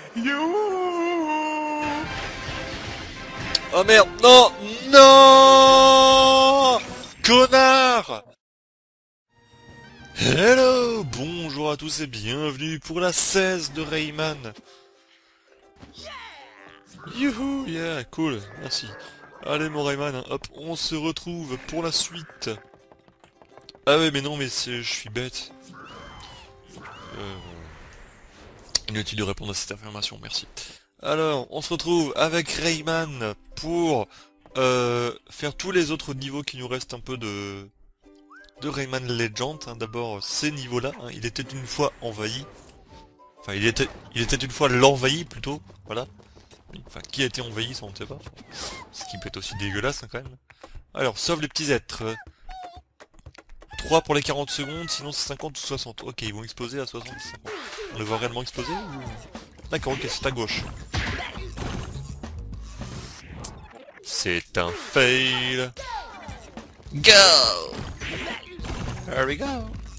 You. Oh merde, non, non, connard. Hello, bonjour à tous et bienvenue pour la 16 de Rayman. Youhou, yeah, cool, merci. Allez mon Rayman, hein, hop, on se retrouve pour la suite. Ah ouais, mais non, mais je suis bête. Inutile de répondre à cette affirmation, merci. Alors, on se retrouve avec Rayman pour faire tous les autres niveaux qui nous restent un peu de Rayman Legend. Hein. D'abord, ces niveaux-là, hein. Il était une fois envahi. Enfin, il était une fois l'envahi, plutôt, voilà. Enfin, qui a été envahi, ça on ne sait pas. Ce qui peut être aussi dégueulasse, hein, quand même. Alors, sauve les petits êtres. 3 pour les 40 secondes, sinon c'est 50 ou 60. Ok, ils vont exploser à 60 ou 50. On les voit réellement exploser ou... D'accord, ok, c'est à gauche. C'est un fail. Go! Here we go.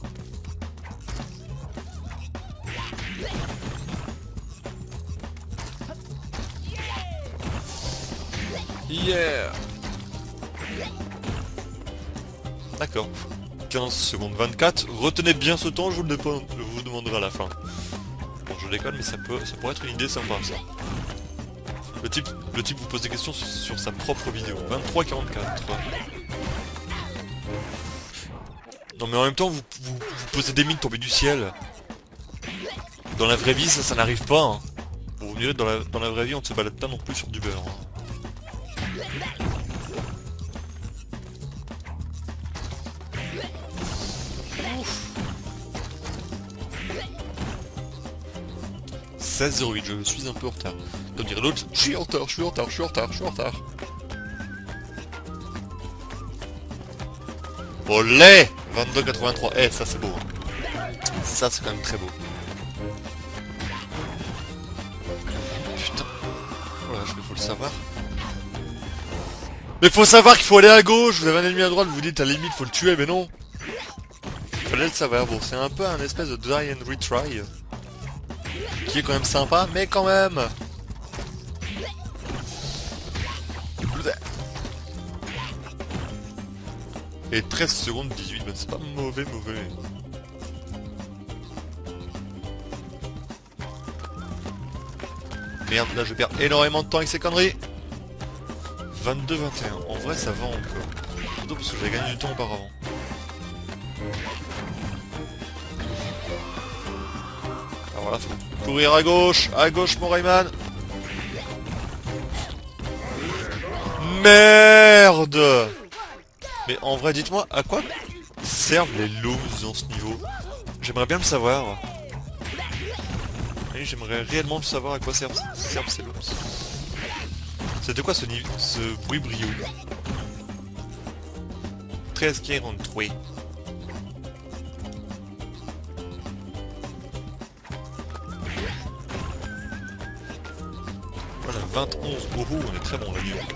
Yeah! D'accord. 15 secondes 24. Retenez bien ce temps, je vous le demanderai à la fin. Bon, je déconne, mais ça pourrait être une idée sympa, ça. Le type vous pose des questions sur sa propre vidéo. 23-44. Non mais en même temps, vous posez des mines tombées du ciel. Dans la vraie vie, ça n'arrive pas. Hein. Bon, au mieux, dans la vraie vie, on ne se balade pas non plus sur du beurre. Hein. 16-08, je suis un peu en retard. Comme dirait l'autre, je suis en retard. Olé 22-83, eh, ça c'est beau. Ça c'est quand même très beau. Putain. Voilà, faut le savoir. Mais faut savoir qu'il faut aller à gauche, vous avez un ennemi à droite, vous vous dites à la limite faut le tuer, mais non. Fallait le savoir, bon c'est un peu un espèce de die and retry. Qui est quand même sympa, mais quand même. Et 13 secondes 18, ben c'est pas mauvais. Merde, là je perds énormément de temps avec ces conneries. 22-21, en vrai ça va encore. Surtout parce que j'ai gagné du temps auparavant. Alors voilà, faut courir à gauche mon Rayman. Merde! Mais en vrai, dites-moi, à quoi servent les looms dans ce niveau? J'aimerais bien le savoir. Oui, j'aimerais réellement le savoir à quoi servent ces looms. C'était quoi ce bruit brio? 13-43. Voilà, 21. Oh, on est très bon là, niveau.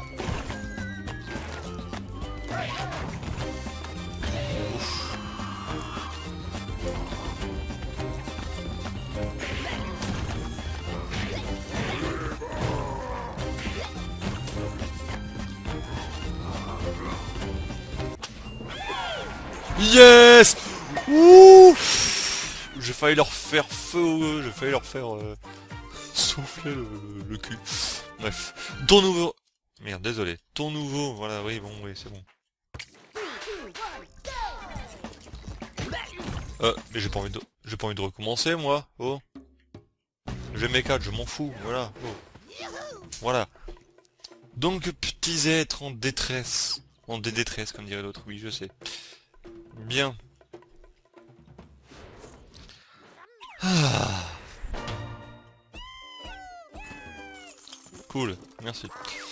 Yes! Ouf! J'ai failli leur faire feu, j'ai failli leur faire souffler le cul. Bref. Ton nouveau... Merde, désolé. Ton nouveau, voilà, oui, bon, oui, c'est bon. Mais j'ai pas envie de recommencer, moi. Oh. J'ai mes 4, je m'en fous, voilà. Oh. Voilà. Donc, petits êtres en détresse. En détresse, comme dirait l'autre, oui, je sais. Bien. Ah. Cool, merci.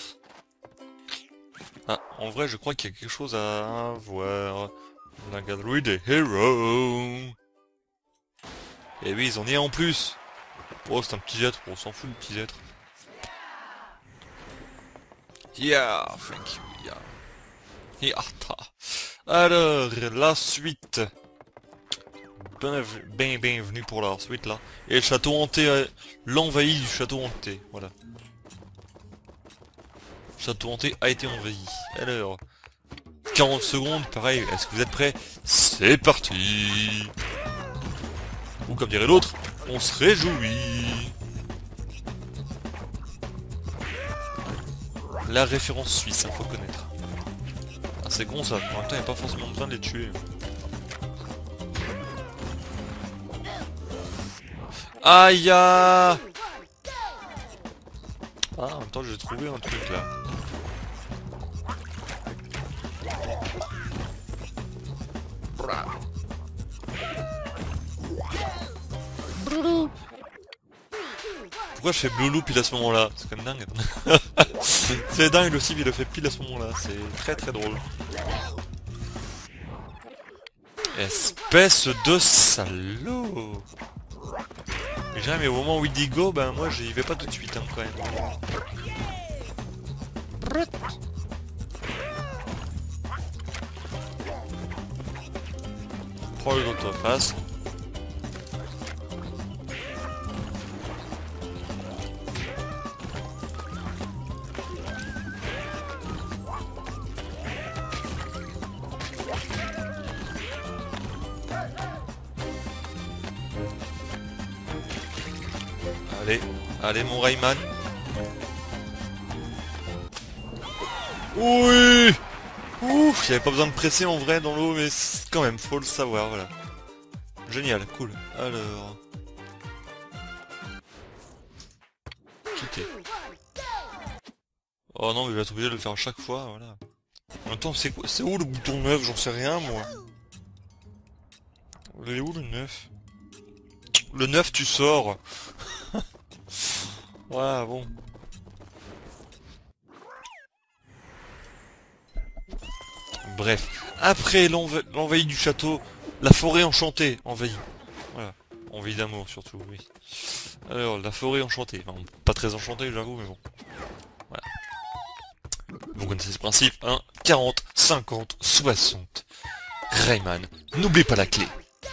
Ah, en vrai, je crois qu'il y a quelque chose à voir. La galerie des héros. Et oui, ils en y a en plus. Oh, c'est un petit être, on s'en fout le petit être. Yeah, thank you, yeah. Yeah, ta. Alors, la suite bienvenue pour la suite là. Et le château hanté, l'envahi du château hanté, voilà. Le château hanté a été envahi. Alors, 40 secondes, pareil, est-ce que vous êtes prêts? C'est parti. Ou comme dirait l'autre, on se réjouit. La référence suisse, faut connaître. Ah, c'est con ça, en même temps il n'y a pas forcément besoin de les tuer. Aïe! Ah, en même temps j'ai trouvé un truc là. Pourquoi je fais Bloulou pile à ce moment-là? C'est quand même dingue. C'est dingue aussi, il le fait pile à ce moment-là. C'est très très drôle. Espèce de salaud! Mais au moment où il dit go, ben moi j'y vais pas tout de suite hein, quand même. Prends le autre face. Allez, allez mon Rayman. Oui. Ouf, j'avais pas besoin de presser en vrai dans l'eau, mais quand même, faut le savoir, voilà. Génial, cool. Alors... quitter. Oh non, mais je vais être obligé de le faire à chaque fois, voilà. En même temps, c'est où le bouton 9? J'en sais rien, moi. Il est où le 9? Le 9, tu sors. Voilà, bon. Bref. Après l'envahi du château, la forêt enchantée envahie. Voilà. Envahie d'amour, surtout, oui. Alors, la forêt enchantée. Enfin, pas très enchantée, j'avoue, mais bon. Voilà. Vous connaissez ce principe, hein? 40, 50, 60. Rayman, n'oublie pas la clé.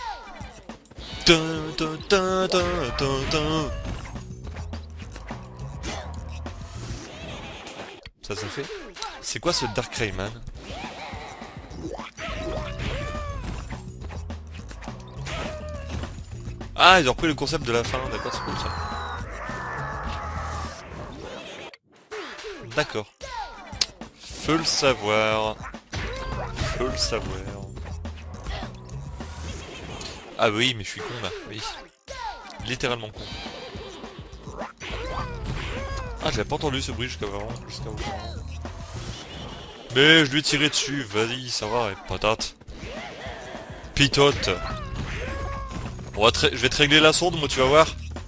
Dun, dun, dun, dun, dun, dun. Ça se fait. C'est quoi ce Dark Rayman? Ah, ils ont repris le concept de la fin, d'accord, c'est cool ça. D'accord. Faut le savoir. Faut le savoir. Ah oui, mais je suis con là, oui. Littéralement con. Ah, j'avais pas entendu ce bruit jusqu'à maintenant. Mais je lui ai tiré dessus, vas-y, ça va, et patate. Pitote. Je vais te régler la sonde, moi, tu vas voir.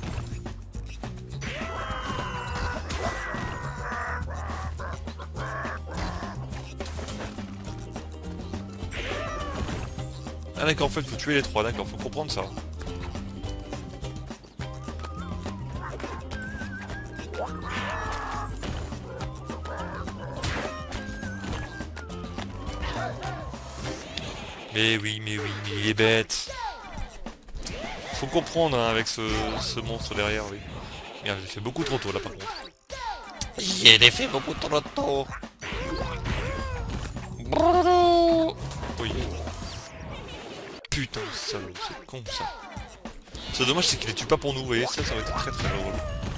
Ah d'accord, en fait, faut tuer les trois, d'accord, faut comprendre ça. Mais oui, mais il est bête. Faut comprendre hein, avec ce monstre derrière, oui. Merde, j'ai fait beaucoup trop tôt là par contre. J'ai fait beaucoup trop tôt. Oui. Putain, salaud, c'est con ça. C'est dommage, c'est qu'il les tue pas pour nous, vous voyez, ça aurait été très très drôle.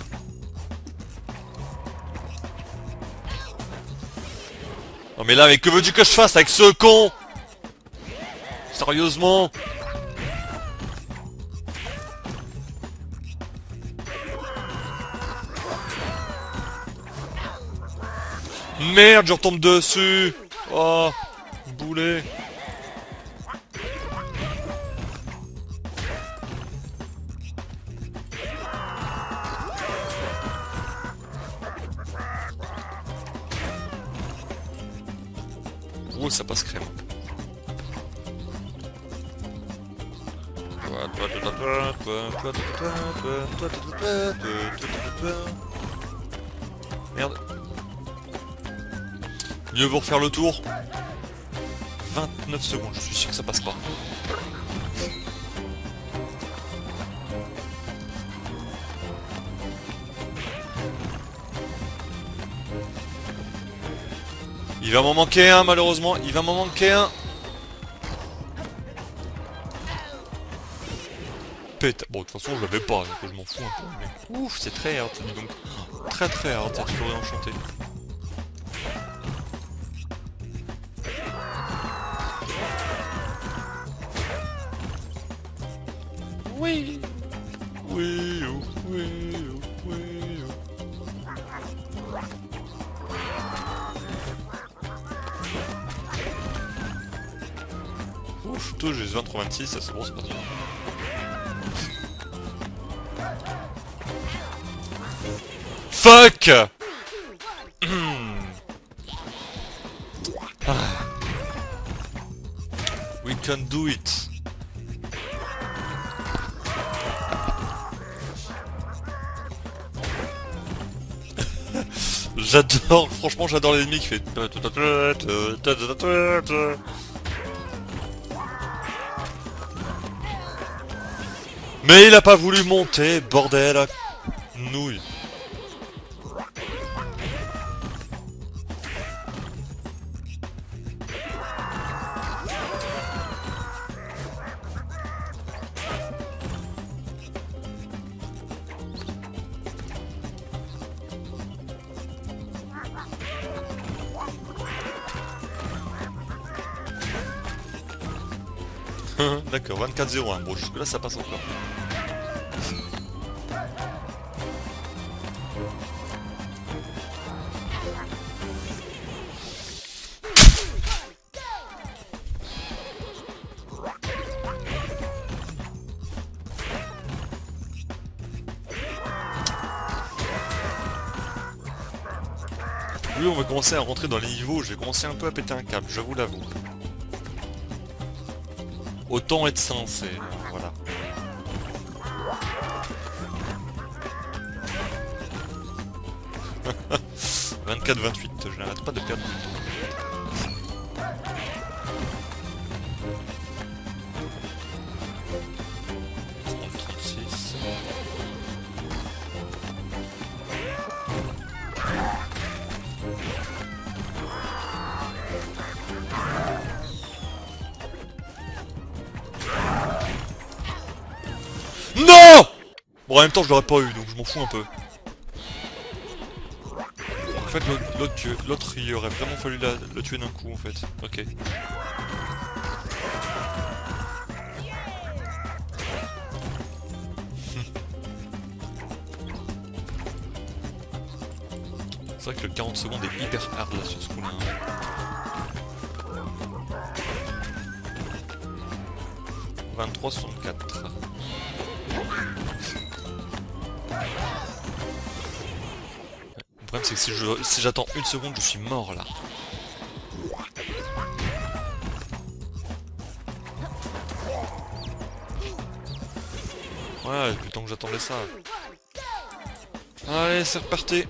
Non mais là, mais que veux-tu que je fasse avec ce con? Sérieusement? Merde, je retombe dessus. Oh, boulet. Oh, ça passe crème. Merde. Mieux vaut refaire le tour. 29 secondes, je suis sûr que ça passe pas. Il va m'en manquer un malheureusement, il va m'en manquer un. Pète. Bon de toute façon je l'avais pas, donc je m'en fous un peu. Mais... Ouf, c'est très hard, dis donc. Très très hard cette forêt enchantée. Oui. Oui, oh, oui, oh, oui, oh. Ouf, tout j'ai 23-26, ça c'est bon, c'est parti. Fuck. We can do it. J'adore, franchement j'adore l'ennemi qui fait... Mais il a pas voulu monter, bordel. Nouille. D'accord, 24-01. Bon, jusque là ça passe encore. Oui, on va commencer à rentrer dans les niveaux, je vais commencer un peu à péter un câble, j'avoue l'avoue. Autant être sensé, voilà. « 24-28, je n'arrête pas de perdre du temps. Non! Bon, en même temps, je l'aurais pas eu, donc je m'en fous un peu. En fait, l'autre, il aurait vraiment fallu le tuer d'un coup, en fait. Ok. C'est vrai que le 40 secondes est hyper hard là sur ce coup-là. 23-64. Le problème c'est que si j'attends une seconde, je suis mort là. Ouais, depuis le temps que j'attendais ça. Allez, c'est reparti.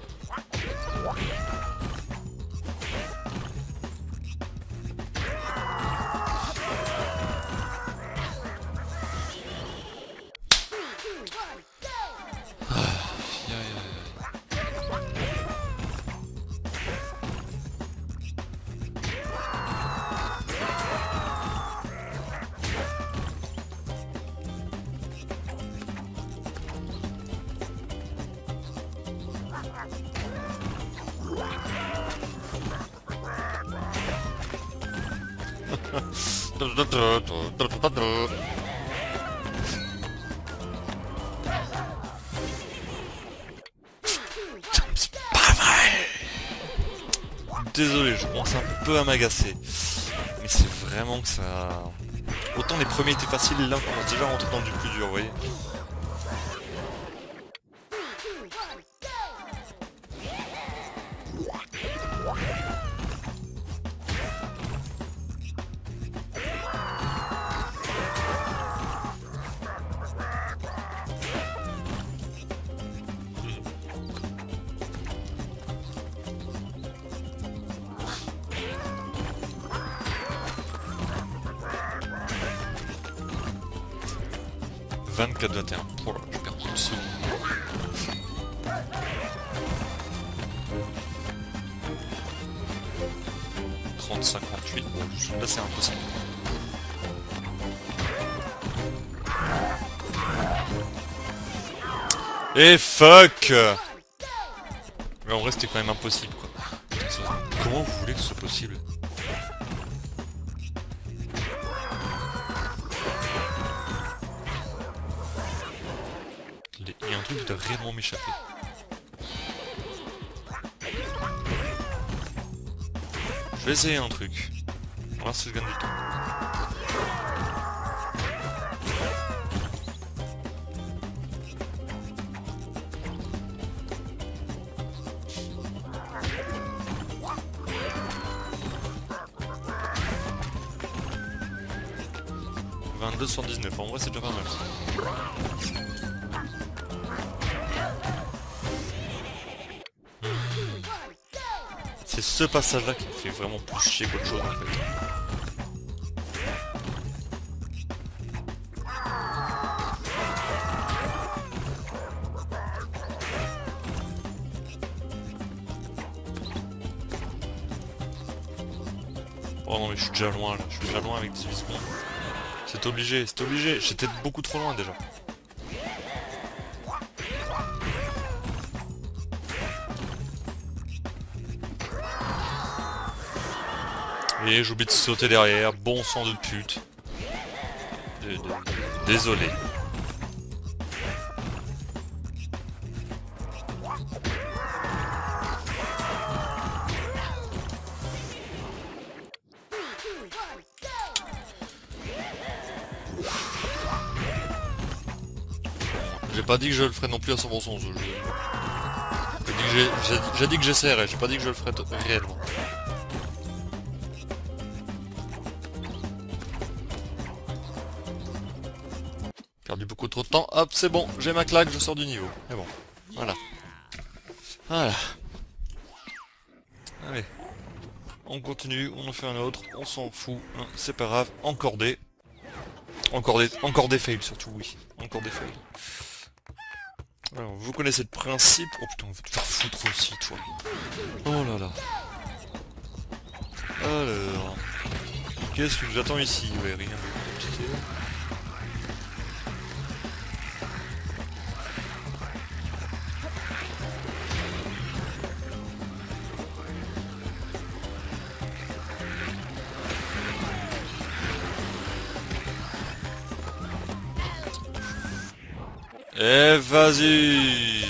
Désolé, je commence un peu à m'agacer. Mais c'est vraiment que ça... Autant les premiers étaient faciles, là on commence déjà à rentrer dans du plus dur, vous voyez. « 24-21. Oh là, je perds une seconde. 58, bon, là c'est impossible. Et fuck! Mais en vrai c'était quand même impossible quoi. Comment vous voulez que ce soit possible? Il y a un truc qui doit réellement m'échapper. Je vais essayer un truc. On va voir si je gagne du temps. En vrai c'est déjà pas mal. C'est ce passage là qui me fait vraiment plus chier qu'autre chose en fait. Oh non mais je suis déjà loin là, je suis déjà loin avec 18 secondes. C'est obligé, c'est obligé, j'étais beaucoup trop loin déjà. Et j'oublie de sauter derrière, bon sang de pute. Désolé. J'ai pas dit que je le ferais non plus à 100% ce jeu. J'ai dit que j'essaierais, j'ai pas dit que je le ferais réellement. Perdu beaucoup trop de temps, hop c'est bon, j'ai ma claque, je sors du niveau. Mais bon, voilà. Voilà. Allez. On continue, on en fait un autre, on s'en fout, hein, c'est pas grave, encore des fails surtout, oui. Encore des fails. Alors, vous connaissez le principe. Oh putain, on va te faire foutre aussi, toi. Oh là là. Alors. Qu'est-ce qui nous attend ici? Ouais, rien de compliqué. Et vas-y.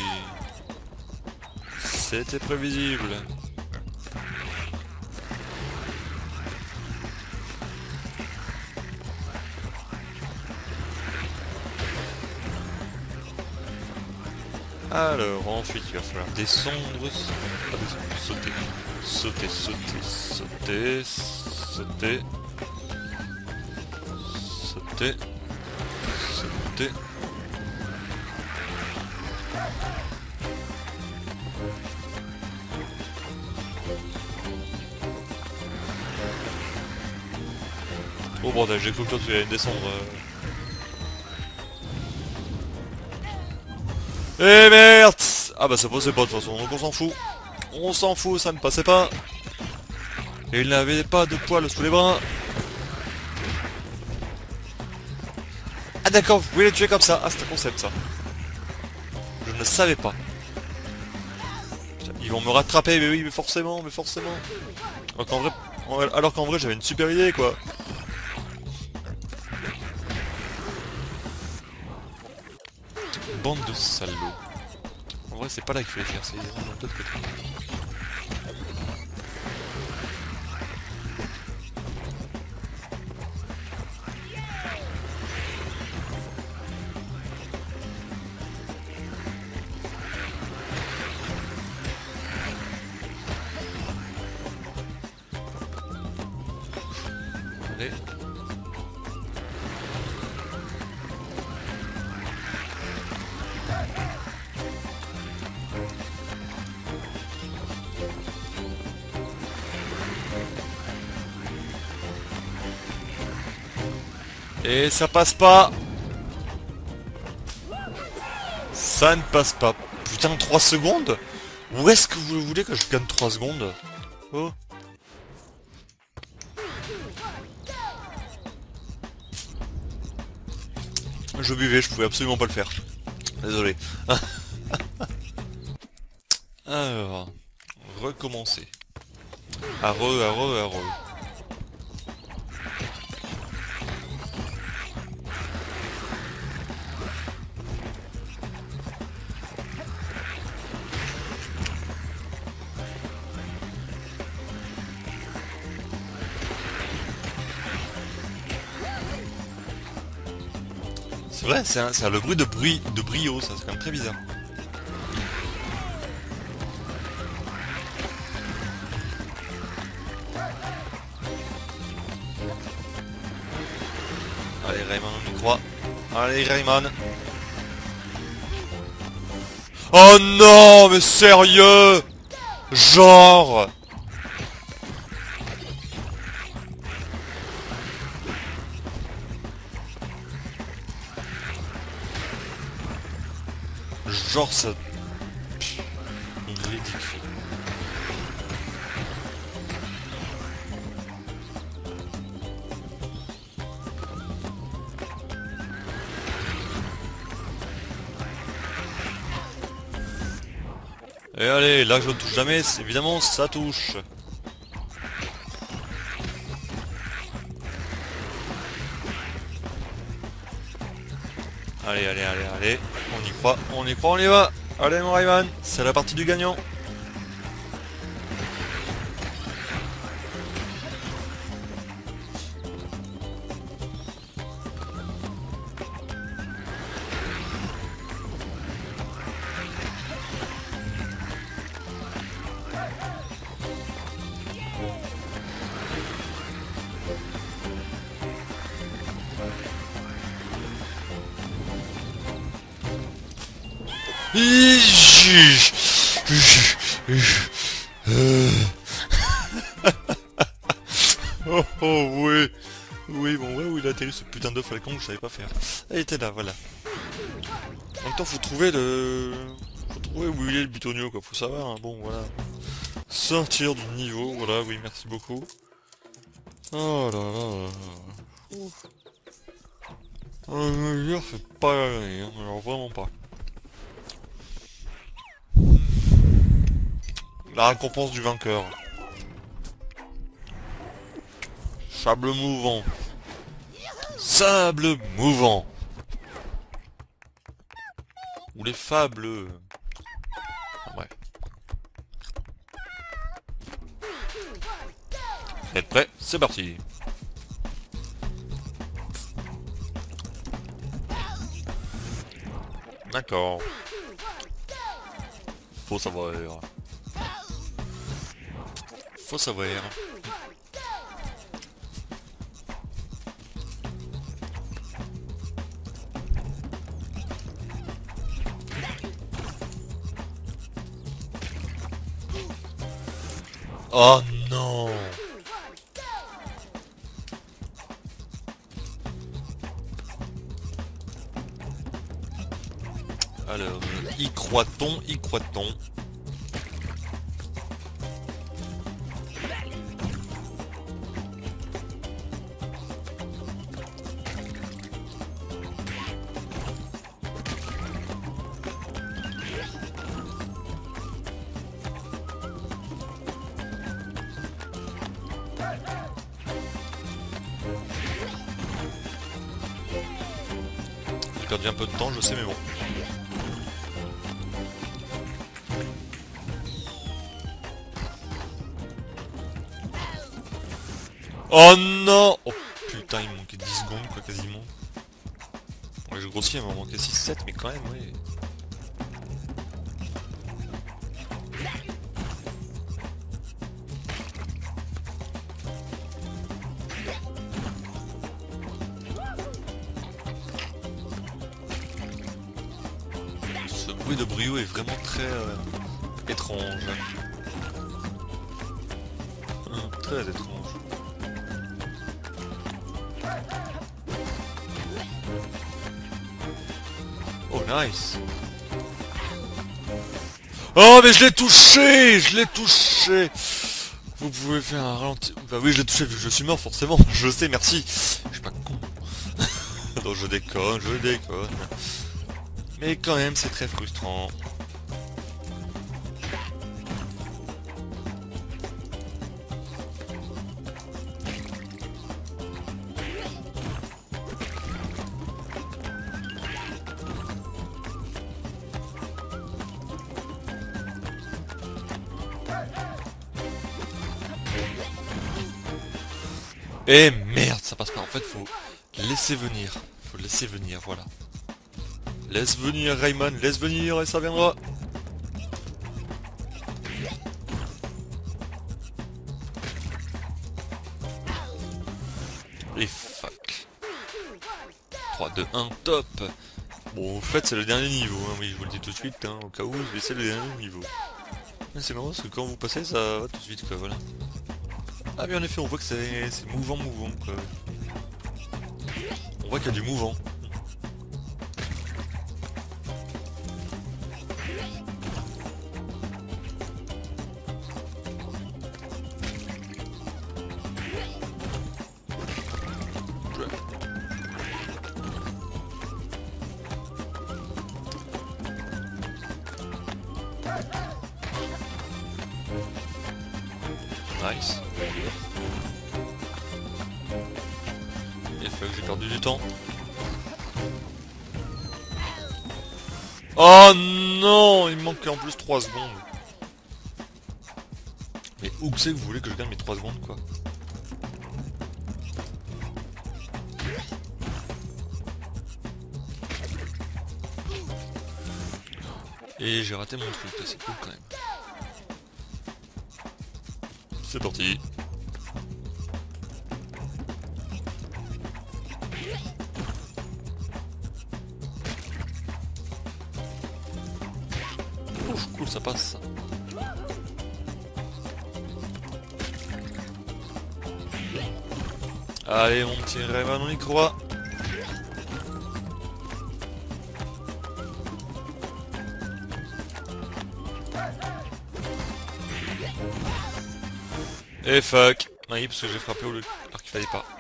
C'était prévisible. Alors ensuite il va falloir descendre, pas descendre, sauter, sauter, sauter, sauter, sauter, sauter, sauter. Oh bordel, j'ai cru que toi tu allais descendre. Eh merde! Ah bah ça passait pas de toute façon, donc on s'en fout. On s'en fout, ça ne passait pas. Et il n'avait pas de poils sous les bras. Ah d'accord, vous pouvez les tuer comme ça. Ah c'est un concept ça. Je ne savais pas. Putain, ils vont me rattraper, mais oui, mais forcément, mais forcément. Alors qu'en vrai j'avais une super idée quoi. Bande de salauds. En vrai c'est pas là qu'il fallait faire, c'est vraiment de l'autre côté. Allez. Et ça passe pas. Ça ne passe pas. Putain, 3 secondes? Où est-ce que vous voulez que je gagne 3 secondes? Oh. Je buvais, je pouvais absolument pas le faire. Désolé. Alors, recommencer. À re. C'est vrai, c'est le bruit de brio, ça c'est quand même très bizarre. Allez Rayman, on y croit. Allez Rayman. Oh non, mais sérieux? Genre. Genre ça... Ridicule. Et allez, là je ne touche jamais, évidemment ça touche. Allez, on y croit, on y va. Allez mon Rayman, c'est la partie du gagnant. Oh oh oui. Oui bon ouais où il a atterri ce putain de falcon que je savais pas faire. Il était là voilà. En même temps faut trouver faut trouver où il est le bitonio quoi, faut savoir hein. Bon voilà. Sortir du niveau, voilà oui merci beaucoup. Oh là là là. Ouf. C'est pas gagné, hein, alors vraiment pas. La récompense du vainqueur. Sable mouvant. Sable mouvant. Ou les fables. Ouais. Êtes prêts? C'est parti. D'accord. Faut savoir. Faut savoir. Oh non. Alors, y croit-on, y croit-on? J'ai perdu un peu de temps, je sais, mais bon. Oh non! Oh putain, il me manquait 10 secondes, quoi, quasiment. Ouais, je grossis, il m'a manqué 6-7, mais quand même, oui. Ce bruit de brio est vraiment très étrange. Très étrange. Oh nice. Oh mais je l'ai touché. Je l'ai touché. Vous pouvez faire un ralenti. Bah oui je l'ai touché vu que je suis mort forcément. Je sais merci. Je suis pas con. Non, je déconne, je déconne. Mais quand même, c'est très frustrant. Eh merde, ça passe pas. En fait, faut laisser venir. Faut laisser venir, voilà. Laisse venir, Rayman, laisse venir et ça viendra. Et fuck. 3, 2, 1, top. Bon, en fait, c'est le dernier niveau, hein. Oui, je vous le dis tout de suite, hein, au cas où, c'est le dernier niveau. Mais c'est marrant parce que quand vous passez, ça va tout de suite, quoi, voilà. Ah, mais en effet, on voit que c'est mouvant, quoi. On voit qu'il y a du mouvant. Nice. Et fuck, j'ai perdu du temps. Oh non, il me manque en plus 3 secondes. Mais où que c'est que vous voulez que je gagne mes 3 secondes, quoi? Et j'ai raté mon truc, c'est cool quand même. C'est parti. Ouf, cool, ça passe. Allez, mon petit Rayman, on y croit. Et fuck. Oui, parce que j'ai frappé au lieu alors qu'il fallait pas.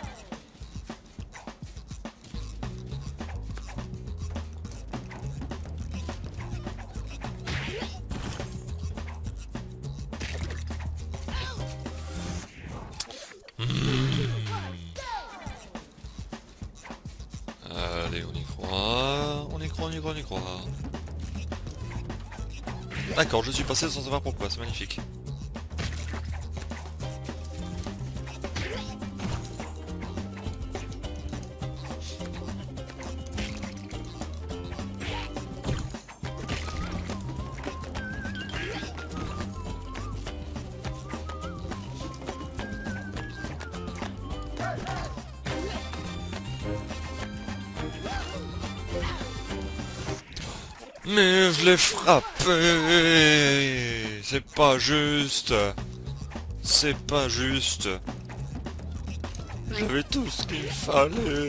Allez, on y croit. On y croit, on y croit, on y croit. D'accord, je suis passé sans savoir pourquoi, c'est magnifique. Mais je l'ai frappé. C'est pas juste. C'est pas juste. J'avais tout ce qu'il fallait.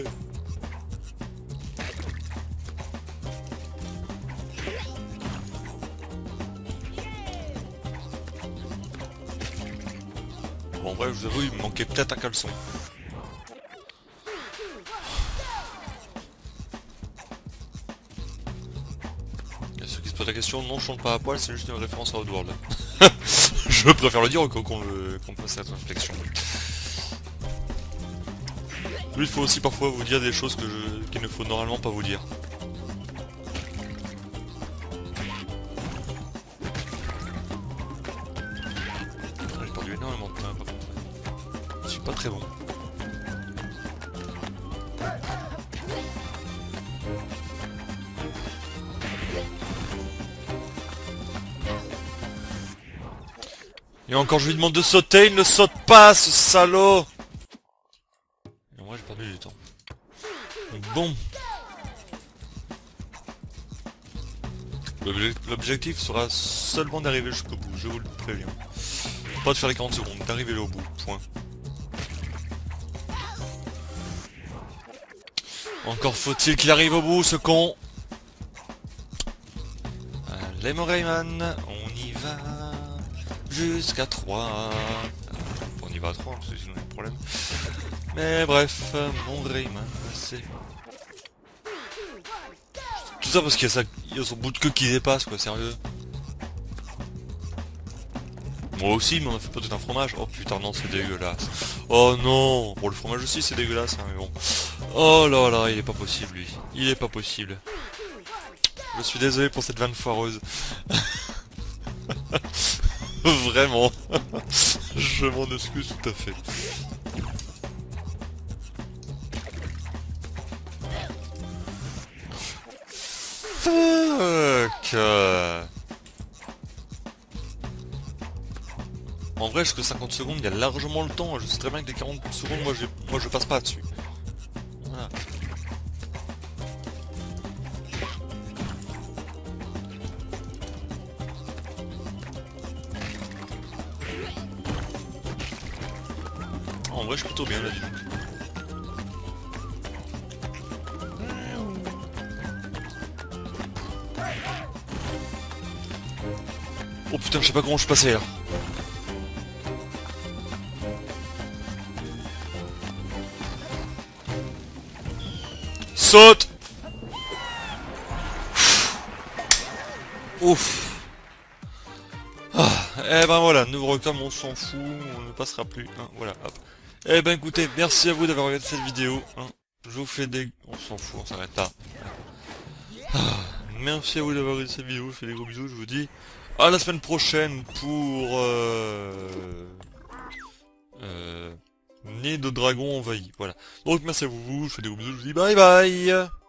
Bon bref, je vous avoue, il me manquait peut-être un caleçon. La question, non, je chante pas à poil, c'est juste une référence à Oddworld. Je préfère le dire qu'on fasse cette réflexion. Il faut aussi parfois vous dire des choses qu'il ne faut normalement pas vous dire. J'ai perdu énormément de temps, par contre. Je suis pas très bon. Et encore je lui demande de sauter, il ne saute pas, ce salaud. Et moi j'ai perdu du temps. Bon. L'objectif sera seulement d'arriver jusqu'au bout, je vous le préviens. Pas de faire les 40 secondes, d'arriver au bout, point. Encore faut-il qu'il arrive au bout, ce con. Allez mon Rayman, on y va. Jusqu'à 3. On y va à 3, parce que sinon il y a un problème. Mais bref, mon Rayman, c'est ça parce qu'il y a il y a son bout de queue qui dépasse, quoi, sérieux. Moi aussi, mais on a fait peut-être un fromage. Oh putain, non, c'est dégueulasse. Oh non. Bon, le fromage aussi, c'est dégueulasse, hein, mais bon. Oh là là, il est pas possible, lui. Il est pas possible. Je suis désolé pour cette vanne foireuse. Vraiment. Je m'en excuse tout à fait. Fuck. En vrai, jusqu'à 50 secondes, il y a largement le temps. Je sais très bien que les 40 secondes, moi je passe pas dessus. Voilà. En vrai, je suis plutôt bien là, dis donc. Oh putain, je sais pas comment je suis passé là. Saute. Ouf. Ah, eh ben voilà, nouveau record, on s'en fout, on ne passera plus. Hein, voilà, hop. Eh ben écoutez, merci à vous d'avoir regardé cette vidéo. Hein. Je vous fais des... On s'en fout, on s'arrête là. Ah, merci à vous d'avoir regardé cette vidéo, je vous fais des gros bisous, je vous dis à la semaine prochaine pour... Nid de dragon envahi, voilà. Donc merci à vous, je vous fais des gros bisous, je vous dis bye bye.